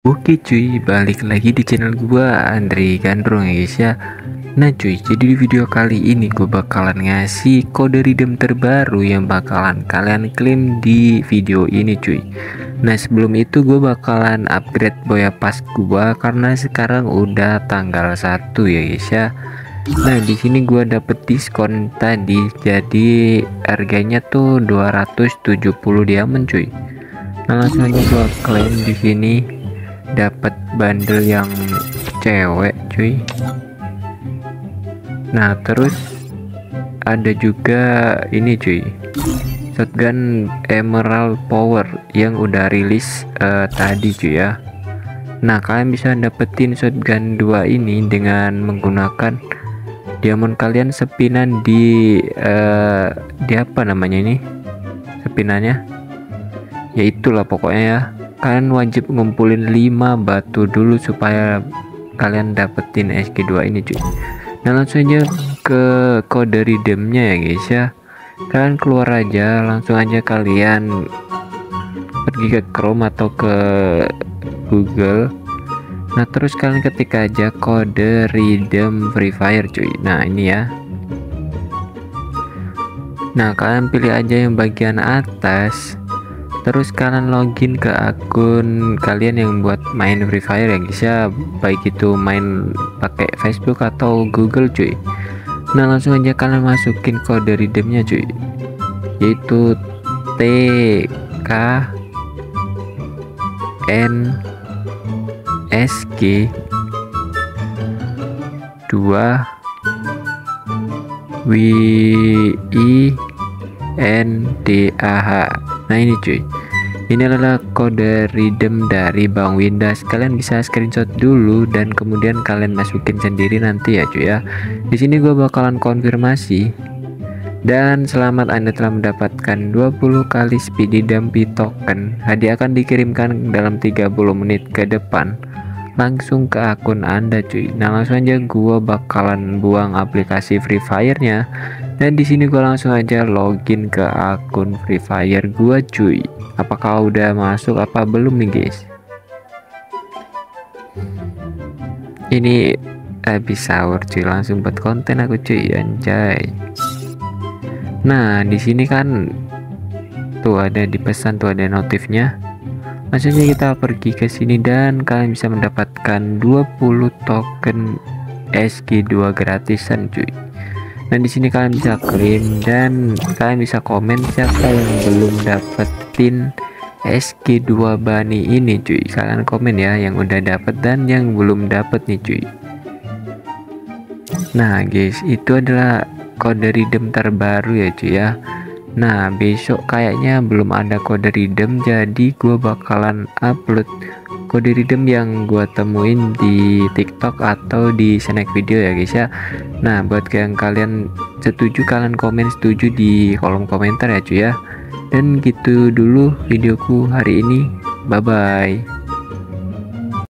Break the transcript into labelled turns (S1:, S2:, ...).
S1: Oke cuy, balik lagi di channel gua Andri Gandrung ya guys ya. Nah cuy, jadi di video kali ini gue bakalan ngasih kode redeem terbaru yang bakalan kalian klaim di video ini cuy. Nah sebelum itu gue bakalan upgrade boya pas gua karena sekarang udah tanggal 1 ya guys ya. Nah di sini gua dapet diskon tadi, jadi harganya tuh 270 diamond cuy. Nah langsung aja gua klaim di sini, dapat bundle yang cewek cuy. Nah terus ada juga ini cuy, shotgun emerald power yang udah rilis tadi cuy ya. Nah kalian bisa dapetin shotgun 2 ini dengan menggunakan diamond kalian sepinan di apa namanya ini sepinannya, ya itulah pokoknya ya. Kalian wajib ngumpulin 5 batu dulu supaya kalian dapetin SG2 ini cuy. Nah langsung aja ke kode redeemnya ya guys ya. Kalian keluar aja, langsung aja kalian pergi ke Chrome atau ke Google. Nah terus kalian ketik aja kode redeem Free Fire cuy. Nah ini ya. Nah kalian pilih aja yang bagian atas, terus kalian login ke akun kalian yang buat main Free Fire ya guys ya, baik itu main pakai Facebook atau Google cuy. Nah langsung aja kalian masukin kode redeemnya cuy, yaitu TKNSG 2 WINDAH. Nah ini cuy, ini adalah kode redeem dari Bang Windas. Kalian bisa screenshot dulu dan kemudian kalian masukin sendiri nanti ya cuy ya. Di sini gue bakalan konfirmasi, dan selamat Anda telah mendapatkan 20 kali speedy dumpy token. Hadiah akan dikirimkan dalam 30 menit ke depan langsung ke akun Anda cuy. Nah langsung aja gua bakalan buang aplikasi Free Fire-nya, dan di sini gua langsung aja login ke akun Free Fire gua cuy. Apakah udah masuk apa belum nih guys? Ini habis sahur cuy, langsung buat konten aku cuy, anjay. Nah di sini kan tuh ada di pesan, tuh ada notifnya. Maksudnya kita pergi ke sini dan kalian bisa mendapatkan 20 token SG2 gratisan cuy. Dan di sini kalian bisa klaim dan kalian bisa komen siapa yang belum dapetin SG2 bunny ini cuy. Kalian komen ya yang udah dapet dan yang belum dapet nih cuy. Nah guys, itu adalah kode redeem terbaru ya cuy ya. Nah besok kayaknya belum ada kode redeem, jadi gue bakalan upload kode redeem yang gue temuin di TikTok atau di snack video ya guys ya. Nah buat yang kalian setuju, kalian komen setuju di kolom komentar ya cuy ya. Dan gitu dulu videoku hari ini, bye bye.